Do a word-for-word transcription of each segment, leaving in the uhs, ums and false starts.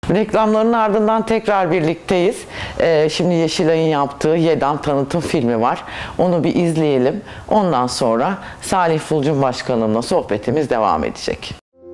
Reklamların ardından tekrar birlikteyiz. Ee, şimdi Yeşilay'ın yaptığı YEDAM tanıtım filmi var. Onu bir izleyelim. Ondan sonra Salih Fulcun Başkanımla sohbetimiz devam edecek.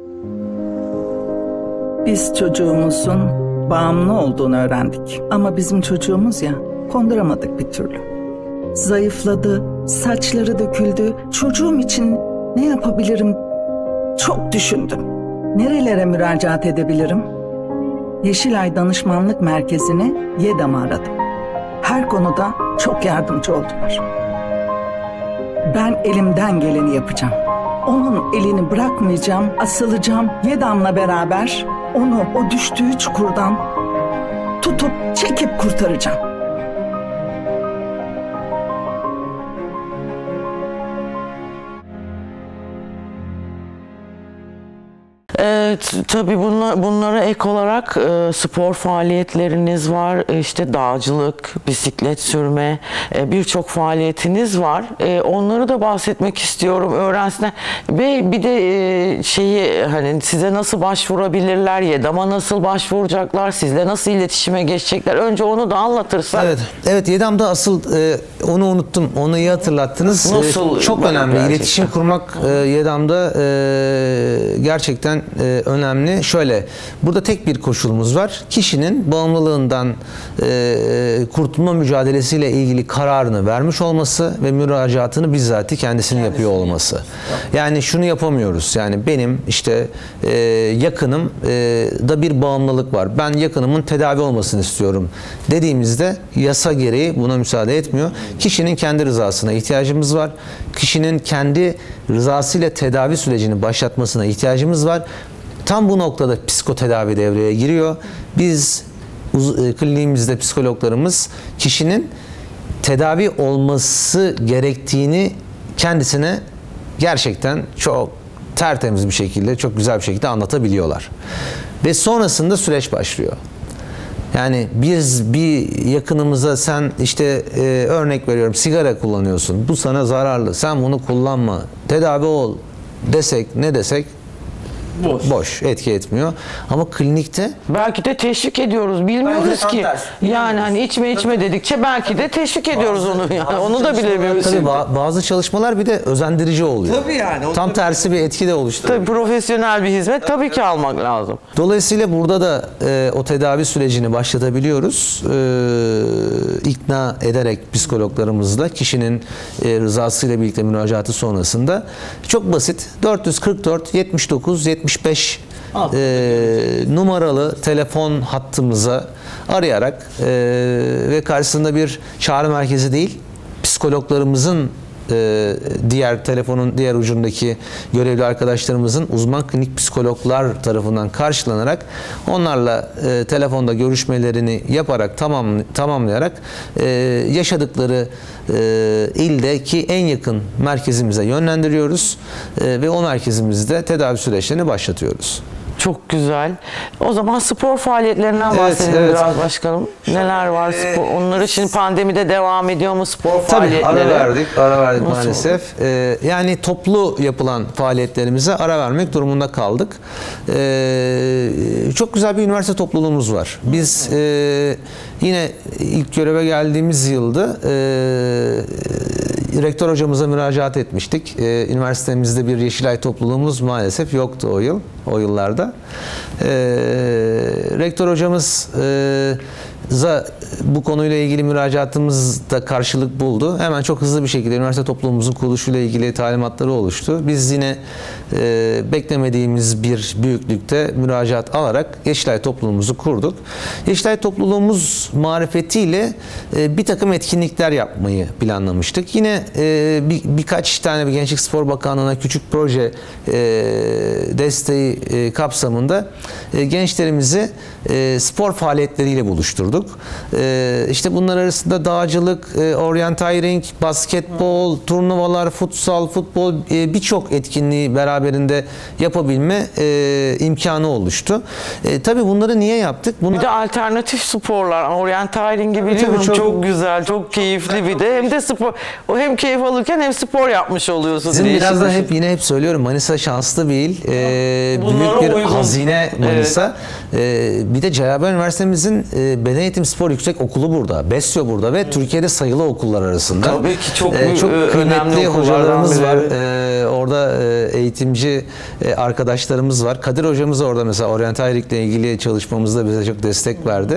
Biz çocuğumuzun bağımlı olduğunu öğrendik. Ama bizim çocuğumuz ya, konduramadık bir türlü. Zayıfladı, saçları döküldü. Çocuğum için ne yapabilirim? Çok düşündüm. Nerelere müracaat edebilirim? Yeşilay Danışmanlık Merkezi'ni YEDAM'ı aradım. Her konuda çok yardımcı oldular. Ben elimden geleni yapacağım. Onun elini bırakmayacağım, asılacağım. YEDAM'la beraber onu o düştüğü çukurdan tutup çekip kurtaracağım. Evet, tabii bunlar, bunlara ek olarak e, spor faaliyetleriniz var, e, işte dağcılık, bisiklet sürme, e, birçok faaliyetiniz var. E, onları da bahsetmek istiyorum öğrensinler. Ve bir de e, şeyi hani size nasıl başvurabilirler, YEDAM'a nasıl başvuracaklar, sizle nasıl iletişime geçecekler? Önce onu da anlatırsan. Evet, evet YEDAM'da asıl e, onu unuttum, onu iyi hatırlattınız. Nasıl? E, çok önemli. Gerçekten. İletişim kurmak e, YEDAM'da e, gerçekten e, önemli. Şöyle, burada tek bir koşulumuz var. Kişinin bağımlılığından e, kurtulma mücadelesiyle ilgili kararını vermiş olması ve müracaatını bizzat kendisinin yapıyor olması. Yani şunu yapamıyoruz. Yani benim işte e, yakınım e, da bir bağımlılık var. Ben yakınımın tedavi olmasını istiyorum dediğimizde yasa gereği buna müsaade etmiyor. Kişinin kendi rızasına ihtiyacımız var. Kişinin kendi rızasıyla tedavi sürecini başlatmasına ihtiyacımız var. Tam bu noktada psikotedavi devreye giriyor. Biz kliniğimizde psikologlarımız kişinin tedavi olması gerektiğini kendisine gerçekten çok tertemiz bir şekilde, çok güzel bir şekilde anlatabiliyorlar. Ve sonrasında süreç başlıyor. Yani biz bir yakınımıza sen işte e, örnek veriyorum sigara kullanıyorsun, bu sana zararlı, sen bunu kullanma, tedavi ol desek ne desek Boş. Boş, etki etmiyor. Ama klinikte belki de teşvik ediyoruz, bilmiyoruz ki. Yani hani içme içme dedikçe belki de teşvik ediyoruz bazı, onu. Yani onu da bilemiyoruz. Tabii bazı çalışmalar bir de özendirici oluyor. Tabii yani. Tam tersi bir etki de oluşturuyor. Tabii profesyonel bir hizmet tabii ki almak lazım. Dolayısıyla burada da e, o tedavi sürecini başlatabiliyoruz. E, ikna ederek psikologlarımızla kişinin e, rızasıyla birlikte müracaatı sonrasında çok basit dört yüz kırk dört yetmiş dokuz yetmiş beş e, numaralı telefon hattımıza arayarak e, ve karşısında bir çağrı merkezi değil, psikologlarımızın e, diğer telefonun diğer ucundaki görevli arkadaşlarımızın uzman klinik psikologlar tarafından karşılanarak onlarla e, telefonda görüşmelerini yaparak tamam tamamlayarak e, yaşadıkları e, ildeki en yakın merkezimize yönlendiriyoruz e, ve o merkezimizde tedavi süreçlerini başlatıyoruz. Çok güzel. O zaman spor faaliyetlerinden evet, bahsedelim evet. biraz başkanım. Neler var spor? Onlar için pandemide devam ediyor mu spor Tabii, faaliyetleri? ara verdik, ara verdik Nasıl maalesef. Ee, yani toplu yapılan faaliyetlerimize ara vermek durumunda kaldık. Ee, çok güzel bir üniversite topluluğumuz var. Biz e, yine ilk göreve geldiğimiz yılda e, rektör hocamıza müracaat etmiştik. Ee, üniversitemizde bir Yeşilay topluluğumuz maalesef yoktu o yıl, o yıllarda. Ee, rektör hocamız e, bu konuyla ilgili müracaatımızda karşılık buldu. Hemen çok hızlı bir şekilde üniversite topluluğumuzun kuruluşuyla ilgili talimatları oluştu. Biz yine e, beklemediğimiz bir büyüklükte müracaat alarak Yeşilay topluluğumuzu kurduk. Yeşilay topluluğumuz marifetiyle e, bir takım etkinlikler yapmayı planlamıştık. Yine e, bir, birkaç tane bir Gençlik Spor Bakanlığı'na küçük proje e, desteği e, kapsamında e, gençlerimizi e, spor faaliyetleriyle buluşturduk. Ee, işte bunlar arasında dağcılık, e, orienteering, basketbol, turnuvalar, futsal, futbol e, birçok etkinliği beraber beraberinde yapabilme e, imkanı oluştu. E, tabii bunları niye yaptık? Bunlar... Bir de alternatif sporlar, orientaling'i biliyorum, çok, çok güzel, çok keyifli bir de hem de spor, o hem keyif alırken hem spor yapmış oluyorsun. Bizim biraz da hep yine hep söylüyorum, Manisa şanslı bir il, ee, büyük bir uygun hazine Manisa. Evet. Ee, bir de Celal Üniversitemizin e, Beden Eğitim Spor Yüksek Okulu burada, BESYO burada ve Türkiye'de sayılı okullar arasında. Tabii ki çok, ee, çok kıymetli hocalarımız var. Ee, orada e, eğitimci e, arkadaşlarımız var. Kadir hocamız orada mesela orientallik ile ilgili çalışmamızda bize çok destek verdi.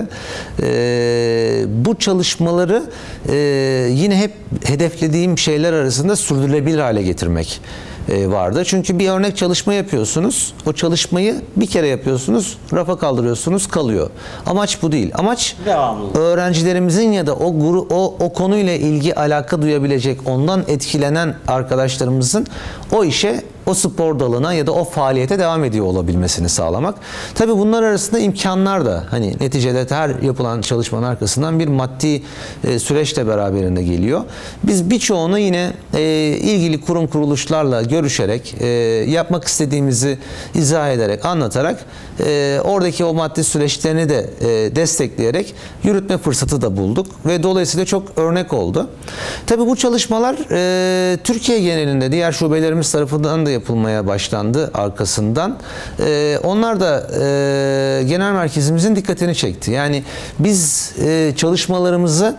Ee, bu çalışmaları e, yine hep hedeflediğim şeyler arasında sürdürülebilir hale getirmek vardı. Çünkü bir örnek çalışma yapıyorsunuz. O çalışmayı bir kere yapıyorsunuz, rafa kaldırıyorsunuz, kalıyor. Amaç bu değil. Amaç devamlı. Öğrencilerimizin ya da o guru, o o konuyla ilgi alaka duyabilecek, ondan etkilenen arkadaşlarımızın o işe, o spor dalına ya da o faaliyete devam ediyor olabilmesini sağlamak. Tabii bunlar arasında imkanlar da, hani neticede her yapılan çalışmanın arkasından bir maddi e, süreç de beraberinde geliyor. Biz birçoğunu yine e, ilgili kurum kuruluşlarla görüşerek, e, yapmak istediğimizi izah ederek, anlatarak, e, oradaki o maddi süreçlerini de e, destekleyerek yürütme fırsatı da bulduk ve dolayısıyla çok örnek oldu. Tabii bu çalışmalar e, Türkiye genelinde diğer şubelerimiz tarafından da yapılmaya başlandı arkasından. E, onlar da e, genel merkezimizin dikkatini çekti. Yani biz e, çalışmalarımızı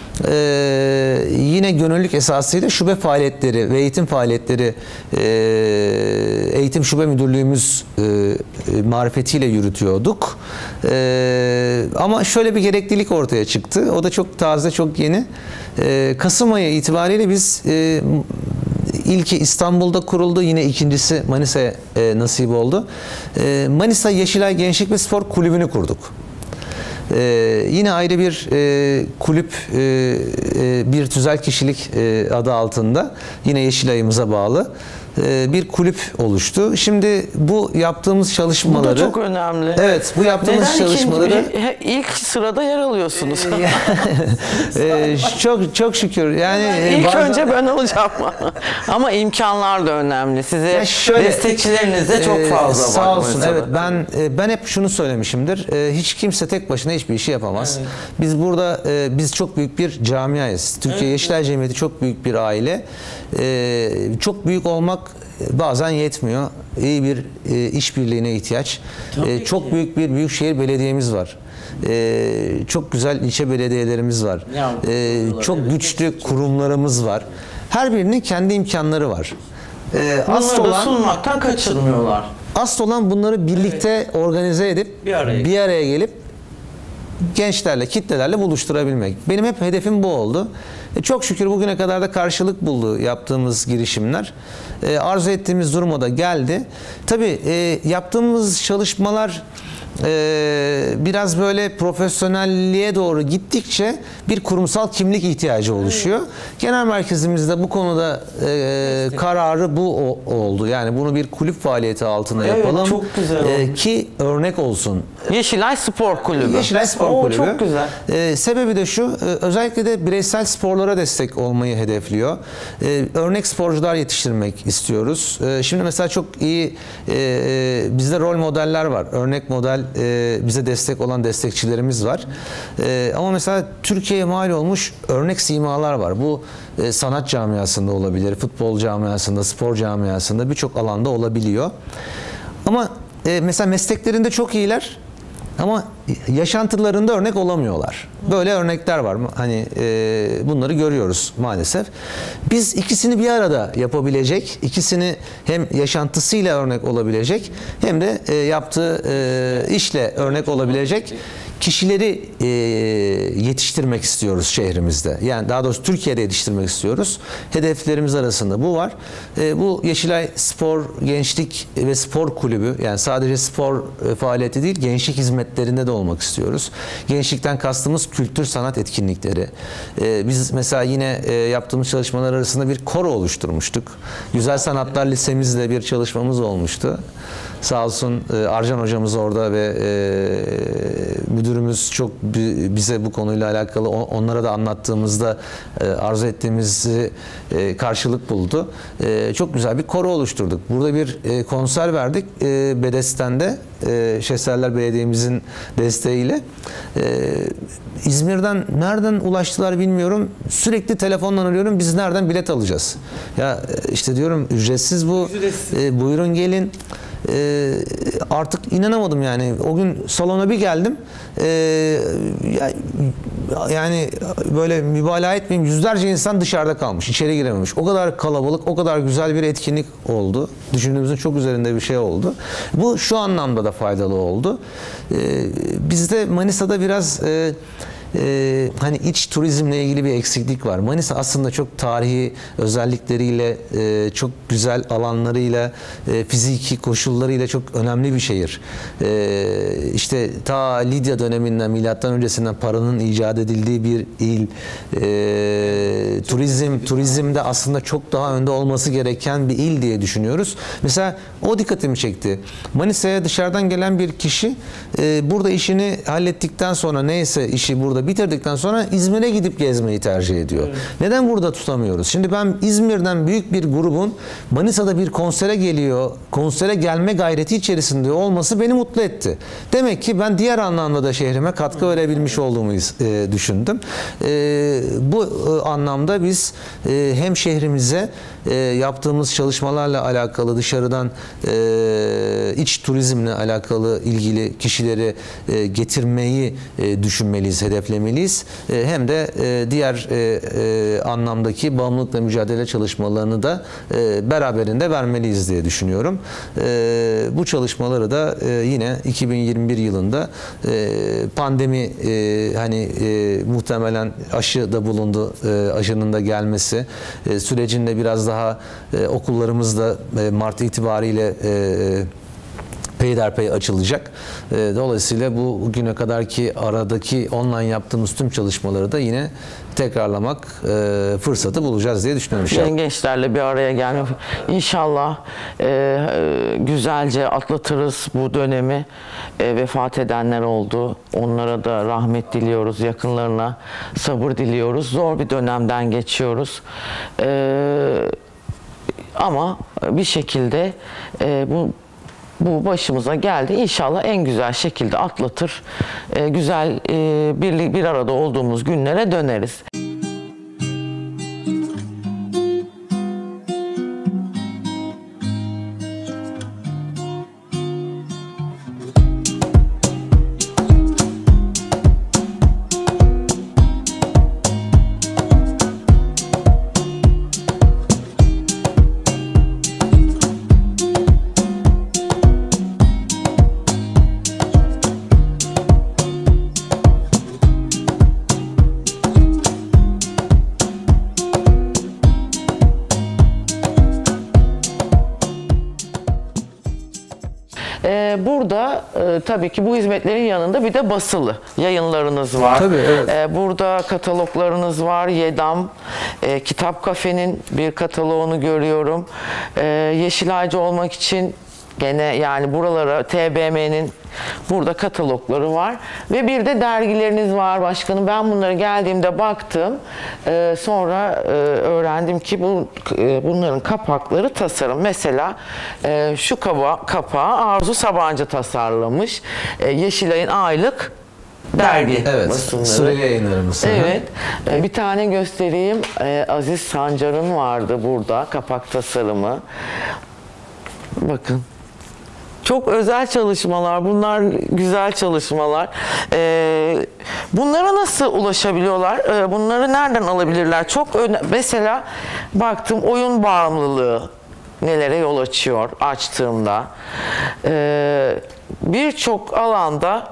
Ee, yine gönüllülük esasıyla şube faaliyetleri ve eğitim faaliyetleri e, eğitim şube müdürlüğümüz e, marifetiyle yürütüyorduk. E, ama şöyle bir gereklilik ortaya çıktı. O da çok taze, çok yeni. E, Kasım ayı itibariyle biz e, İlki İstanbul'da kuruldu. Yine ikincisi Manisa'ya e, nasip oldu. E, Manisa Yeşilay Gençlik ve Spor Kulübü'nü kurduk. Ee, yine ayrı bir e, kulüp, e, e, bir tüzel kişilik e, adı altında, yine Yeşilay'ımıza bağlı e, bir kulüp oluştu. Şimdi bu yaptığımız çalışmaları... Bu da çok önemli. Evet, bu yaptığımız Neden çalışmaları... Ikinci, ilk sırada yer alıyorsunuz. e, çok çok şükür. Yani ilk bazen... önce ben olacağım. Ama imkanlar da önemli. Size şöyle, destekçileriniz de çok fazla e, sağ var. olsun. Evet, ben e, ben hep şunu söylemişimdir. E, hiç kimse tek başına hiçbir işi yapamaz. Evet. Biz burada e, biz çok büyük bir camiayız. Türkiye evet. Yeşilay Cemiyeti çok büyük bir aile. E, çok büyük olmak bazen yetmiyor. İyi bir e, işbirliğine ihtiyaç. E, çok ki. büyük bir büyükşehir belediyemiz var. E, çok güzel ilçe belediyelerimiz var. E, çok evet, güçlü evet. kurumlarımız var. Her birinin kendi imkanları var. E, asıl olan sunmaktan kaçınmıyorlar. Asıl olan bunları birlikte evet. organize edip bir araya, bir araya gelip gençlerle, kitlelerle buluşturabilmek. Benim hep hedefim bu oldu. E, çok şükür bugüne kadar da karşılık buldu yaptığımız girişimler. E, arzu ettiğimiz duruma da geldi. Tabii e, yaptığımız çalışmalar e, biraz böyle profesyonelliğe doğru gittikçe bir kurumsal kimlik ihtiyacı oluşuyor. Evet. Genel merkezimizde bu konuda e, kararı bu o, oldu. Yani bunu bir kulüp faaliyeti altında evet, yapalım. Çok güzel e, ki örnek olsun. Yeşilay Spor Kulübü. Yeşilay Spor Oo, Kulübü. Çok güzel. E, sebebi de şu, e, özellikle de bireysel sporlara destek olmayı hedefliyor. E, örnek sporcular yetiştirmek istiyoruz. E, şimdi mesela çok iyi e, e, bizde rol modeller var. Örnek model e, bize destek olan destekçilerimiz var. E, ama mesela Türkiye'ye mal olmuş örnek simalar var. Bu e, sanat camiasında olabilir, futbol camiasında, spor camiasında birçok alanda olabiliyor. Ama e, mesela mesleklerinde çok iyiler. Ama yaşantılarında örnek olamıyorlar. Böyle örnekler var. Hani e, bunları görüyoruz maalesef. Biz ikisini bir arada yapabilecek, ikisini hem yaşantısıyla örnek olabilecek hem de e, yaptığı e, işle örnek olabilecek kişileri e, yetiştirmek istiyoruz şehrimizde. Yani daha doğrusu Türkiye'de yetiştirmek istiyoruz. Hedeflerimiz arasında bu var. E, bu Yeşilay Spor, Gençlik ve Spor Kulübü, yani sadece spor e, faaliyeti değil, gençlik hizmetlerinde de olmak istiyoruz. Gençlikten kastımız kültür sanat etkinlikleri. E, biz mesela yine e, yaptığımız çalışmalar arasında bir koro oluşturmuştuk. Güzel Sanatlar Lisemizle bir çalışmamız olmuştu. Sağ olsun e, Arcan hocamız orada ve e, müdürümüz çok bize bu konuyla alakalı onlara da anlattığımızda e, arzu ettiğimizi e, karşılık buldu. E, çok güzel bir koro oluşturduk. Burada bir e, konser verdik e, Bedesten'de e, Şehserler Belediye'mizin desteğiyle. E, İzmir'den nereden ulaştılar bilmiyorum. Sürekli telefonla arıyorum. Biz nereden bilet alacağız? Ya işte diyorum ücretsiz bu. Ücretsiz. E, buyurun gelin. E, artık inanamadım yani. O gün salona bir geldim. E, ya, yani böyle mübalağa etmeyeyim. Yüzlerce insan dışarıda kalmış. İçeri girememiş. O kadar kalabalık, o kadar güzel bir etkinlik oldu. Düşündüğümüzün çok üzerinde bir şey oldu. Bu şu anlamda da faydalı oldu. E, bizde Manisa'da biraz e, Ee, hani iç turizmle ilgili bir eksiklik var. Manisa aslında çok tarihi özellikleriyle, e, çok güzel alanlarıyla, e, fiziki koşullarıyla çok önemli bir şehir. E, işte ta Lidya döneminden, milattan öncesinden paranın icat edildiği bir il. E, turizm, turizmde aslında çok daha önde olması gereken bir il diye düşünüyoruz. Mesela o dikkatimi çekti. Manisa'ya dışarıdan gelen bir kişi e, burada işini hallettikten sonra neyse işi burada bitirdikten sonra İzmir'e gidip gezmeyi tercih ediyor. Evet. Neden burada tutamıyoruz? Şimdi ben İzmir'den büyük bir grubun Manisa'da bir konsere geliyor, konsere gelme gayreti içerisinde olması beni mutlu etti. Demek ki ben diğer anlamda da şehrime katkı verebilmiş olduğumu e, düşündüm. E, bu e, anlamda biz e, hem şehrimize e, yaptığımız çalışmalarla alakalı dışarıdan e, iç turizmle alakalı ilgili kişileri e, getirmeyi e, düşünmeliyiz, hedeflemeliyiz. E, hem de e, diğer e, e, anlamdaki bağımlılıkla mücadele çalışmalarını da e, beraberinde vermeliyiz diye düşünüyorum. E, bu çalışmaları da e, yine iki bin yirmi bir yılında e, pandemi e, hani e, muhtemelen aşı da bulundu. E, aşının da gelmesi e, sürecinde biraz daha e, okullarımızda e, Mart itibariyle e, peyderpey açılacak. Dolayısıyla bu bugüne kadarki aradaki online yaptığımız tüm çalışmaları da yine tekrarlamak e, fırsatı bulacağız diye düşünüyorum. Yani gençlerle bir araya gelmek. İnşallah e, e, güzelce atlatırız bu dönemi. E, vefat edenler oldu. Onlara da rahmet diliyoruz. Yakınlarına sabır diliyoruz. Zor bir dönemden geçiyoruz. E, ama bir şekilde e, bu Bu başımıza geldi. İnşallah en güzel şekilde atlatır, e, güzel e, bir, bir arada olduğumuz günlere döneriz. Burada e, tabii ki bu hizmetlerin yanında bir de basılı yayınlarınız var. Tabii, evet. E, burada kataloglarınız var. Yedam, e, Kitap Kafe'nin bir kataloğunu görüyorum. E, Yeşilaycı olmak için gene yani buralara T B M'nin burada katalogları var ve bir de dergileriniz var başkanım. Ben bunları geldiğimde baktım. Ee, sonra e, öğrendim ki bu e, bunların kapakları tasarım. Mesela e, şu kaba, kapağı Arzu Sabancı tasarlamış. E, Yeşilay'ın aylık dergi evet, basınları. Süreli yayınlarımız. Evet. E, bir tane göstereyim. E, Aziz Sancar'ın vardı burada kapak tasarımı. Bakın. Çok özel çalışmalar, bunlar güzel çalışmalar. Ee, bunlara nasıl ulaşabiliyorlar? Ee, bunları nereden alabilirler? Çok öne mesela baktım oyun bağımlılığı nelere yol açıyor açtığımda. Ee, Birçok alanda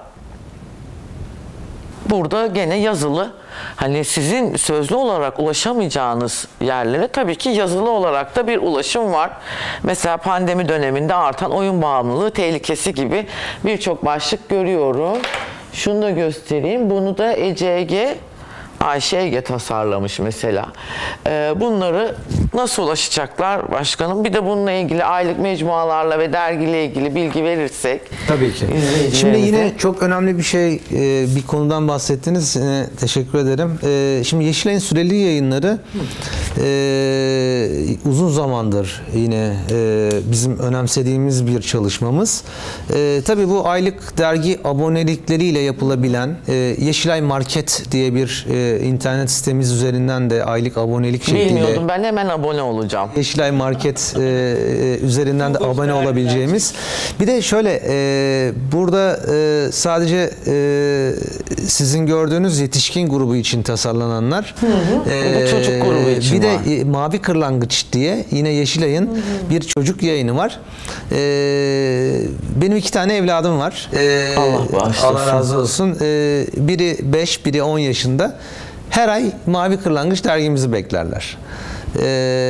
burada gene yazılı. Hani sizin sözlü olarak ulaşamayacağınız yerlere tabii ki yazılı olarak da bir ulaşım var. Mesela pandemi döneminde artan oyun bağımlılığı tehlikesi gibi birçok başlık görüyorum. Şunu da göstereyim. Bunu da E C G Ayşe Ege tasarlamış mesela. Ee, bunları nasıl ulaşacaklar başkanım? Bir de bununla ilgili aylık mecmualarla ve dergiyle ilgili bilgi verirsek. Tabii ki. Şimdi yine çok önemli bir şey, e, bir konudan bahsettiniz. Yine teşekkür ederim. E, şimdi Yeşilay'ın süreli yayınları e, uzun zamandır yine e, bizim önemsediğimiz bir çalışmamız. E, tabii bu aylık dergi abonelikleriyle yapılabilen e, Yeşilay Market diye bir e, internet sitemiz üzerinden de aylık abonelik şekliyle. Bilmiyordum, ben hemen abone olacağım. Yeşilay Market e, üzerinden de abone olabileceğimiz. Bir de şöyle e, burada e, sadece e, sizin gördüğünüz yetişkin grubu için tasarlananlar. Hı hı. E, Bu çocuk grubu için bir de var. e, Mavi Kırlangıç diye yine Yeşilay'ın hı hı. bir çocuk yayını var. E, benim iki tane evladım var. E, Allah bağışlasın. Allah razı olsun. E, biri beş, biri on yaşında. Her ay Mavi Kırlangıç dergimizi beklerler. Ee,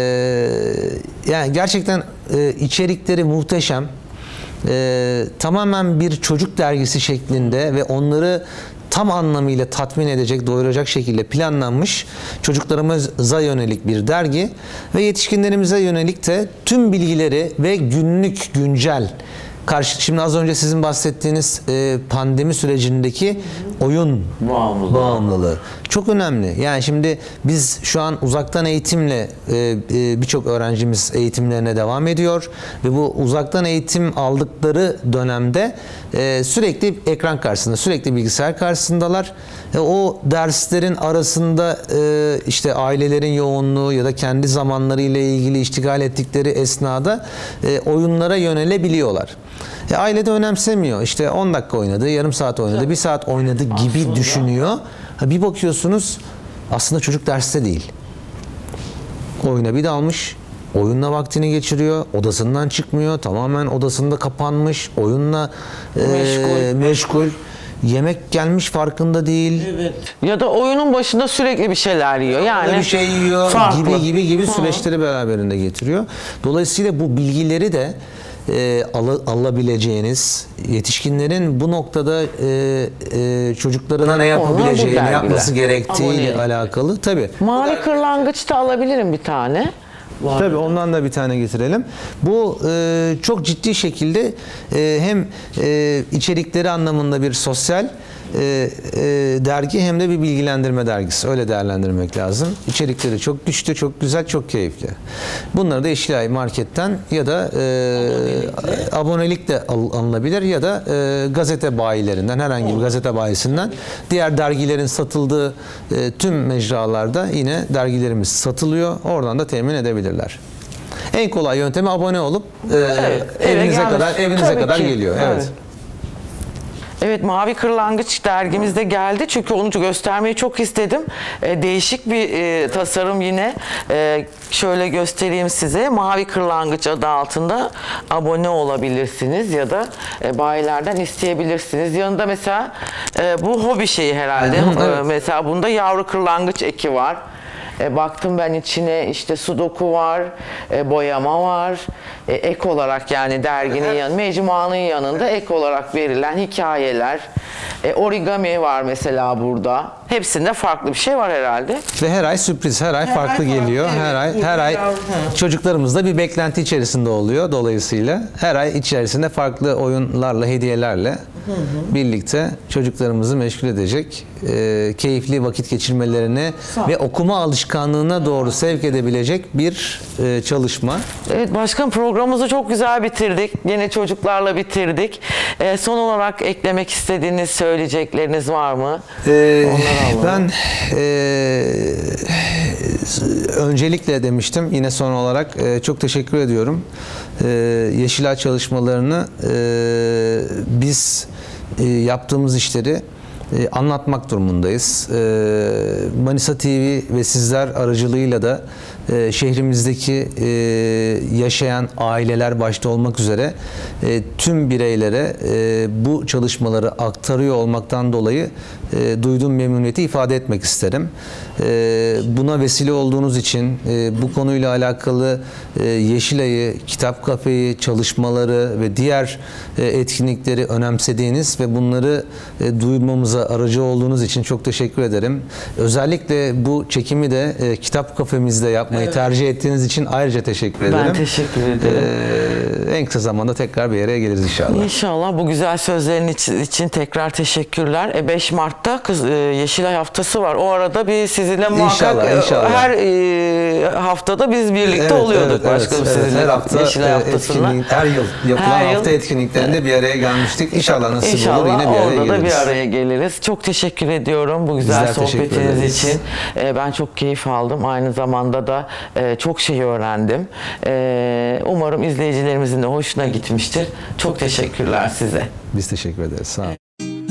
yani gerçekten e, içerikleri muhteşem. Ee, tamamen bir çocuk dergisi şeklinde ve onları tam anlamıyla tatmin edecek, doyuracak şekilde planlanmış çocuklarımıza yönelik bir dergi ve yetişkinlerimize yönelik de tüm bilgileri ve günlük, güncel karşı, şimdi az önce sizin bahsettiğiniz e, pandemi sürecindeki oyun Bağımlılığı. bağımlılığı çok önemli. Yani şimdi biz şu an uzaktan eğitimle e, e, birçok öğrencimiz eğitimlerine devam ediyor ve bu uzaktan eğitim aldıkları dönemde e, sürekli ekran karşısında, sürekli bilgisayar karşısındalar. E, o derslerin arasında e, işte ailelerin yoğunluğu ya da kendi zamanları ile ilgili iştigal ettikleri esnada e, oyunlara yönelebiliyorlar. E, aile de önemsemiyor. İşte on dakika oynadı, yarım saat oynadı, bir saat oynadı gibi aslında düşünüyor. Ha, bir bakıyorsunuz aslında çocuk derste değil. Oyuna bir dalmış, oyunla vaktini geçiriyor, odasından çıkmıyor, tamamen odasında kapanmış, oyunla e, meşgul. meşgul. Yemek gelmiş farkında değil. Evet. Ya da oyunun başında sürekli bir şeyler yiyor. Yani bir şey yiyor farklı. gibi gibi gibi süreçleri beraberinde getiriyor. Dolayısıyla bu bilgileri de e, al, alabileceğiniz, yetişkinlerin bu noktada e, e, çocuklarına ne yapabileceğini, ne yapması gerektiğiyle alakalı. Tabii. Mavi Kırlangıç da alabilirim bir tane. Var. Tabii ondan da bir tane getirelim. Bu e, çok ciddi şekilde e, hem e, içerikleri anlamında bir sosyal e, e, dergi hem de bir bilgilendirme dergisi. Öyle değerlendirmek lazım. İçerikleri çok güçlü, çok güzel, çok keyifli. Bunları da Yeşilay Market'ten ya da e, abonelik de al, alınabilir ya da e, gazete bayilerinden, herhangi bir gazete bayisinden, diğer dergilerin satıldığı e, tüm mecralarda yine dergilerimiz satılıyor. Oradan da temin edebilirler. En kolay yöntemi abone olup e, evet, evinize kadar evinize Tabii kadar ki. geliyor. Evet. evet. Evet, Mavi Kırlangıç dergimiz de geldi. Çünkü onu göstermeyi çok istedim. E, değişik bir e, tasarım yine. E, şöyle göstereyim size. Mavi Kırlangıç adı altında abone olabilirsiniz ya da e, bayilerden isteyebilirsiniz. Yanında mesela e, bu hobi şeyi herhalde. Evet. E, mesela bunda yavru kırlangıç eki var. E, baktım ben içine, işte sudoku var, e, boyama var. E, ek olarak, yani derginin yanı, mecmuanın yanında ek olarak verilen hikayeler. E, origami var mesela burada. Hepsinde farklı bir şey var herhalde. Ve her ay sürpriz, her ay her farklı ay geliyor. Farklı, her evet. ay her ay çocuklarımız da bir beklenti içerisinde oluyor. Dolayısıyla her ay içerisinde farklı oyunlarla, hediyelerle hı hı. birlikte çocuklarımızı meşgul edecek, e, keyifli vakit geçirmelerini ve okuma alışkanlığına doğru sevk edebilecek bir e, çalışma. Evet başkanım, programımızı çok güzel bitirdik. Yine çocuklarla bitirdik. E, son olarak eklemek istediğiniz, söyleyecekleriniz var mı? Ee, ben e, öncelikle demiştim, yine son olarak e, çok teşekkür ediyorum. E, Yeşilay çalışmalarını e, biz e, yaptığımız işleri e, anlatmak durumundayız. E, Manisa T V ve sizler aracılığıyla da e, şehrimizdeki e, yaşayan aileler başta olmak üzere e, tüm bireylere e, bu çalışmaları aktarıyor olmaktan dolayı e, duyduğum memnuniyeti ifade etmek isterim. E, buna vesile olduğunuz için e, bu konuyla alakalı e, Yeşilay'ı, Kitap Kafe'yi, çalışmaları ve diğer e, etkinlikleri önemsediğiniz ve bunları e, duymamıza aracı olduğunuz için çok teşekkür ederim. Özellikle bu çekimi de e, Kitap Kafemizde yapmayı evet. tercih ettiğiniz için ayrıca teşekkür ederim. Ben teşekkür ederim. E, en kısa zamanda tekrar bir araya geliriz inşallah. İnşallah. Bu güzel sözlerin için tekrar teşekkürler. E beş Mart'ta kız, e, Yeşilay Haftası var. O arada bir sizinle muhakkak İnşallah, inşallah. her e, haftada biz birlikte evet, oluyorduk. Evet, başkanım evet, sizinle her hafta Yeşilay Haftası'nda. Her yıl yapılan her hafta yıl, etkinliklerinde bir araya gelmiştik. İnşallah nasip İnşallah olur yine bir araya orada geliriz. da bir araya geliriz. Çok teşekkür ediyorum bu güzel Bizler sohbetiniz için. E, ben çok keyif aldım. Aynı zamanda da e, çok şey öğrendim. E, umarım izleyicilerimizin de hoşuna gitmiştir. Çok teşekkürler size. Biz teşekkür ederiz. Sağ olun.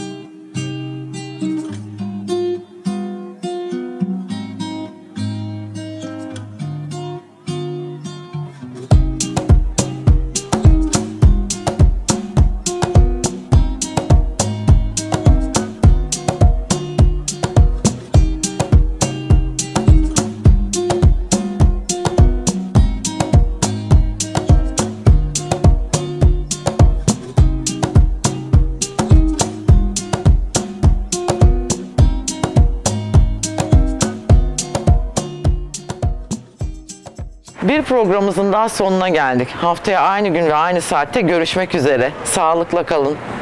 Bir programımızın daha sonuna geldik. Haftaya aynı gün ve aynı saatte görüşmek üzere. Sağlıkla kalın.